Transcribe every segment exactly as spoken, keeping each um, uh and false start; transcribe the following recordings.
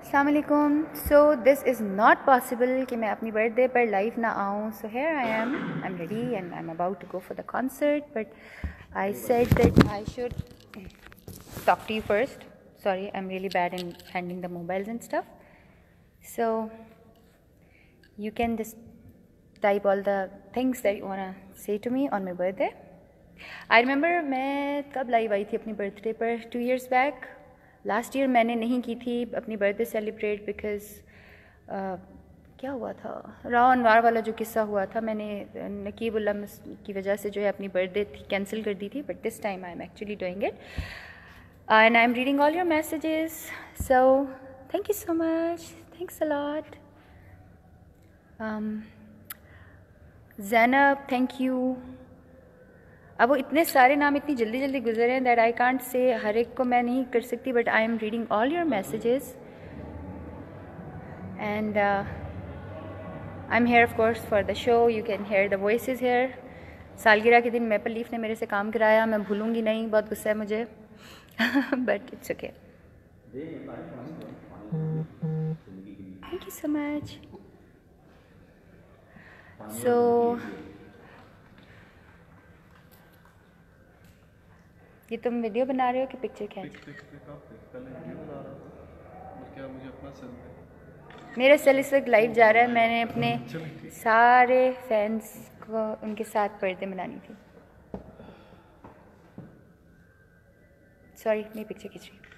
अस्सलामुअलैकुम। So this is not possible कि मैं अपनी बर्थडे पर लाइव ना आऊँ. So here I am I am ready and I am about to go for the concert, but I said that I should talk to you first. Sorry, I'm really bad in handling the mobiles and stuff. So you can just type all the things that you wanna say to me on my birthday. I remember मैं कब live आई थी अपनी birthday पर, two years back. Last year मैंने नहीं की थी अपनी बर्थडे सेलिब्रेट बिकॉज क्या हुआ था, राव अनवार वाला जो किस्सा हुआ था, मैंने नकीबुल्ला की वजह से जो है अपनी बर्थडे कैंसिल कर दी थी. But this time I am actually doing it and I'm reading all your messages, so thank you so much, thanks a lot. um, Zainab, thank you. अब वो इतने सारे नाम इतनी जल्दी जल्दी गुजरे हैं दैट आई कांट से हर एक को मैं नहीं कर सकती, but I am reading all your messages and I am here of course for the show. You can hear the voices here. सालगिरह के दिन मैपल लीफ ने मेरे से काम कराया, मैं भूलूंगी नहीं, बहुत गुस्सा है मुझे. But it's okay. Thank you so much. So ये तुम वीडियो बना रहे हो कि पिक्चर खींच? मेरा सेल इस वक्त लाइव जा रहा है. मैंने अपने सारे फैंस को उनके साथ पर्दे बनानी थी. सॉरी, मैं पिक्चर खींच रही.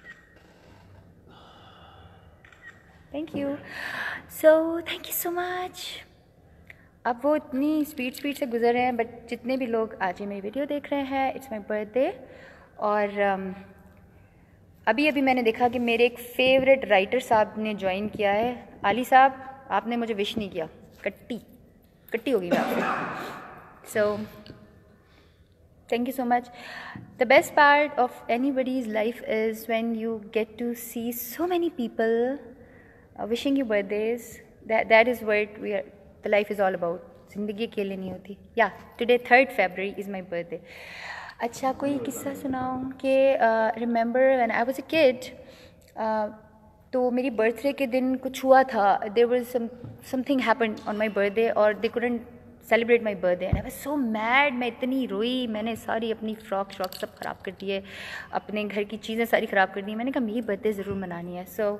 Thank you. So thank you so much. अब वो इतनी स्पीड स्पीड से गुजर रहे हैं, बट जितने भी लोग आज ये मेरी वीडियो देख रहे हैं, इट्स माई बर्थडे. और um, अभी अभी मैंने देखा कि मेरे एक फेवरेट राइटर साहब ने ज्वाइन किया है. आली साहब, आपने मुझे विश नहीं किया. कट्टी कट्टी होगी मैं आपसे. सो thank you so much. The best part of anybody's life is when you get to see so many people uh, wishing you birthdays. That that is what we are, the life is all about. ज़िंदगी अकेले नहीं होती. Yeah, today third February is my birthday. अच्छा, कोई किस्सा सुनाऊँ कि remember when I was a kid, uh, तो मेरी बर्थडे के दिन कुछ हुआ था. There was some something happened on my birthday or they couldn't celebrate my birthday and I was so mad. मैं इतनी रोई, मैंने सारी अपनी फ्रॉक श्रॉक सब ख़राब कर दिए, अपने घर की चीज़ें सारी ख़राब कर दी. मैंने कहा मेरी बर्थडे ज़रूर मनानी है. सो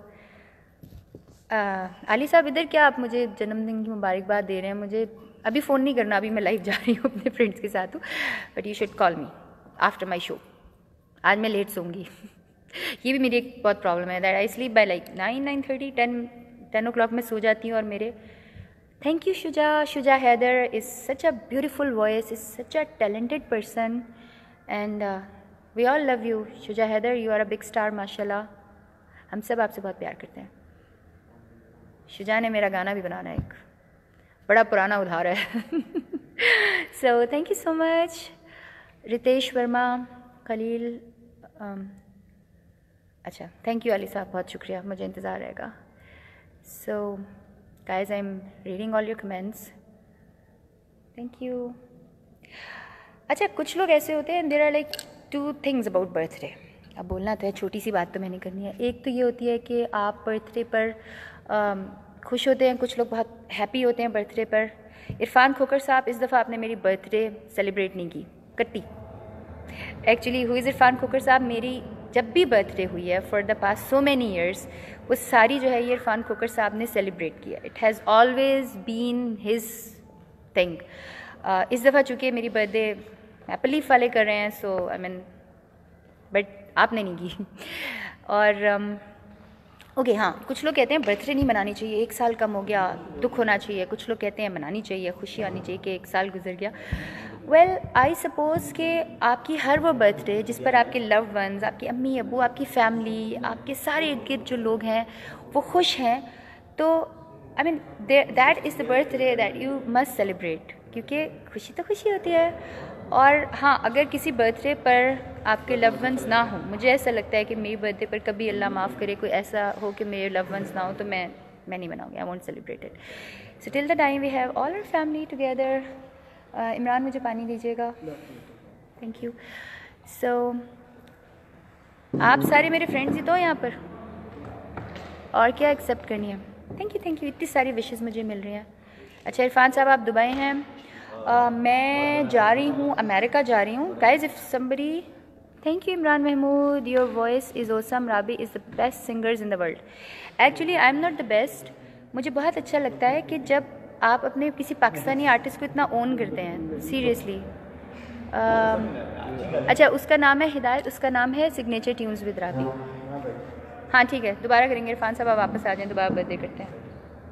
आली साहब, इधर क्या आप मुझे जन्मदिन की मुबारकबाद दे रहे हैं? मुझे अभी फ़ोन नहीं करना, अभी मैं लाइव जा रही हूँ, अपने फ्रेंड्स के साथ हूँ. But you should call me after my show. आज मैं लेट सोऊंगी. ये भी मेरी एक बहुत प्रॉब्लम है that I sleep by like nine nine thirty ten ten o'clock में सो जाती हूँ. और मेरे Thank you, Shuja. Shuja Haider is such a beautiful voice, is such a talented person, and uh, we all love you, Shuja Haider. You are a big star, mashallah. हम सब आपसे बहुत प्यार करते हैं. शुजा ने मेरा गाना भी बनाना है, एक बड़ा पुराना उधार है. So thank you so much, Ritesh Verma, Khalil. um, अच्छा, थैंक यू अली साहब, बहुत शुक्रिया, मुझे इंतज़ार रहेगा. So guys, I'm reading all your comments. Thank you. अच्छा, कुछ लोग ऐसे होते हैं, there are like two things about birthday. अब बोलना तो है, छोटी सी बात तो मैंने करनी है. एक तो ये होती है कि आप बर्थडे पर um, खुश होते हैं. कुछ लोग बहुत हैप्पी होते हैं बर्थडे पर. इरफान खोकर साहब, इस दफ़ा आपने मेरी बर्थडे सेलिब्रेट नहीं की. कट्टी. Actually who is Irfan Khokar sahab, मेरी जब भी बर्थडे हुई है for the past so many years, वो सारी जो है ये इरफान खोकर साहब ने सेलिब्रेट किया. It has always been his thing. इस दफ़ा चूँकि मेरी बर्थडे मैपल लीफ वाले कर रहे हैं, सो आई मीन, बट आपने नहीं की. और ओके okay, हाँ, कुछ लोग कहते हैं बर्थडे नहीं मनानी चाहिए, एक साल कम हो गया, दुख होना चाहिए. कुछ लोग कहते हैं मनानी चाहिए, खुशी आनी चाहिए कि एक साल गुजर गया. वेल, आई सपोज़ कि आपकी हर वो बर्थडे जिस पर आपके लव वंस, आपकी अम्मी अबू, आपकी फैमिली, आपके सारे इर्द गिर्द जो लोग हैं वो खुश हैं, तो I mean that is the birthday that you must celebrate, क्योंकि खुशी तो खुशी होती है. और हाँ, अगर किसी बर्थडे पर आपके लव वंस ना हो, मुझे ऐसा लगता है कि मेरी बर्थडे पर कभी अल्लाह माफ़ करे कोई ऐसा हो कि मेरे लव वंस ना हो, तो मैं मैं नहीं मनाऊँगी. I won't celebrate it. So till the time we have all our family together. Imran, मुझे पानी दीजिएगा. Thank you. सो आप सारे मेरे फ्रेंड्स ही तो यहाँ पर. और क्या एक्सेप्ट करनी है? थैंक यू थैंक यू, इतनी सारी विशेस मुझे मिल रही हैं। अच्छा इरफान साहब आप दुबई हैं, uh, मैं जा रही हूँ अमेरिका जा रही हूँ। Guys if somebody, thank you Imran Mahmood, your voice is awesome, Rabi is the best singers in the world. Actually I am not the best, मुझे बहुत अच्छा लगता है कि जब आप अपने किसी पाकिस्तानी आर्टिस्ट को इतना ओन करते हैं, सीरियसली। uh, अच्छा उसका नाम है हिदायत, उसका नाम है सिग्नेचर ट्यून्स विद राबी। हाँ ठीक है, दोबारा करेंगे इरफान साहब, आप वापस आ जाएं, दोबारा बर्थडे करते हैं।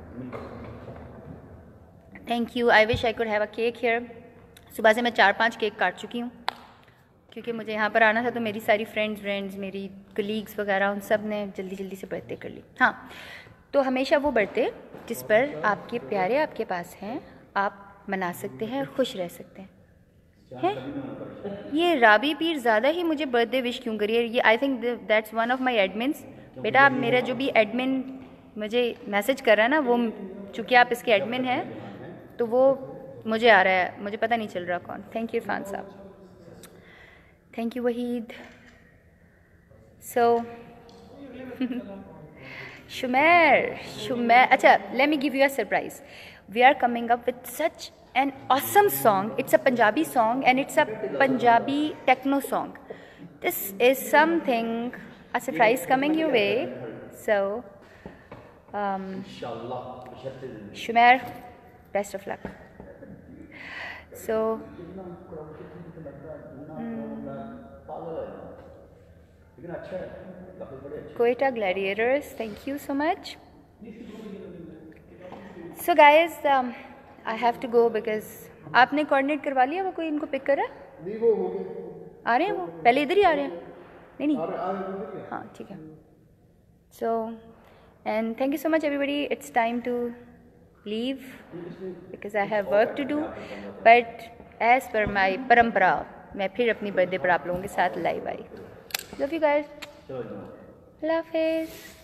Thank you, I wish I could have a cake here. सुबह से मैं चार पांच केक काट चुकी हूँ क्योंकि मुझे यहाँ पर आना था, तो मेरी सारी फ्रेंड्स फ्रेंड्स मेरी कलीग्स वगैरह उन सब ने जल्दी जल्दी से बर्थडे कर ली। हाँ तो हमेशा वो बर्थडे जिस पर आपके प्यारे आपके पास हैं, आप मना सकते हैं और खुश रह सकते हैं। हैं ये राबी पीर ज़्यादा ही मुझे बर्थडे विश क्यों करिए? ये I think that's one of my admins. बेटा आप मेरा जो भी एडमिन मुझे मैसेज कर रहा है ना, वो चूँकि आप इसके एडमिन हैं तो वो मुझे आ रहा है, मुझे पता नहीं चल रहा कौन। Thank you Irfan sahab, thank you Waheed. So Shumair Shumair अच्छा let me give you a surprise. We are coming up with such an awesome song. It's a Punjabi song and it's a Punjabi techno song. This is something, a surprise coming your way. So um Shumair, best of luck. So mm, Quetta Gladiators, thank you so much. So guys, um, I have to go because आपने coordinate करवा लिया, वो कोई इनको pick कर रहा है? नहीं वो हो गए, आ रहे हैं वो पहले इधर ही आ रहे हैं। नहीं नहीं हाँ ठीक है। So and thank you so much everybody, it's time to leave because I have work to do, but as per my परम्परा मैं फिर अपनी बर्थडे पर आप लोगों के साथ लाइव आई। लव यू गाइस, अल्लाह हाफिज़।